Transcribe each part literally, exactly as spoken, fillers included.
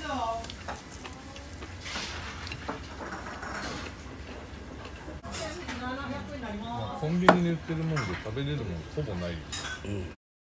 まあ、コンビニで売ってるもんで食べれるもんほぼないよ。うん。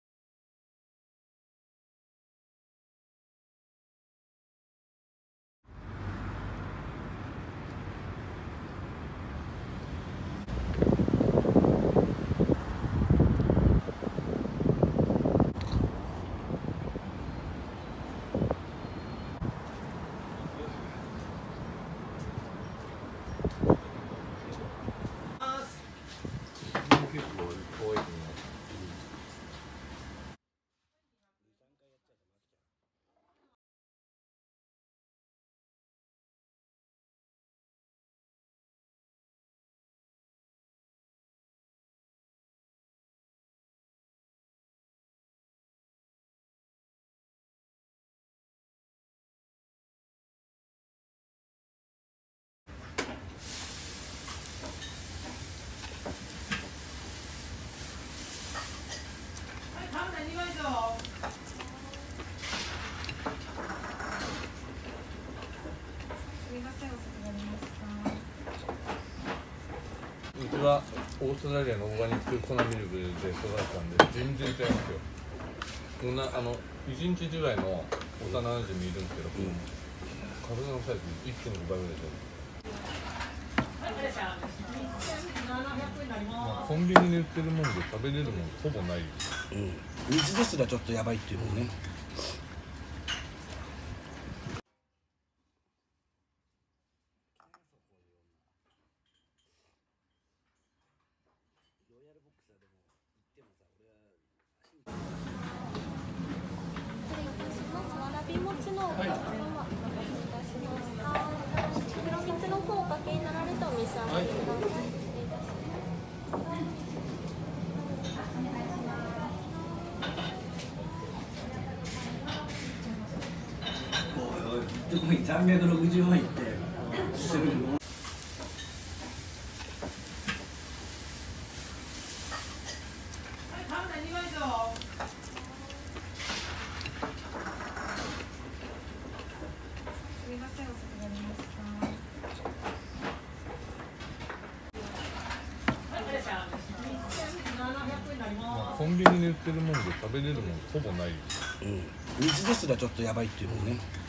結構遠いと思う。うちはオーストラリアのオーガニック粉ミルクで育ったんで全然違いますよ。こんなあのいちにちぐらいの幼なじみいるんですけど、うん、体のサイズ いってんご 倍ぐらいですよ。まあ、コンビニで売ってるもんで食べれるもんほぼないよ。うん、 水ですらちょっとやばいっていうもんね。ロイヤルボックスはでも行ってもさ、俺はわらび餅のお客様、お待たせいたしました。黒蜜の方おかけになられてお召し上がりください。失礼いたします。 おいおい、どこにさんびゃくろくじゅうまんいってするの。 すみません、遅くなりました。 まあ、コンビニで売ってるもんで食べれるもんほぼないよ。 うん、水ですらちょっとやばいっていうもんね。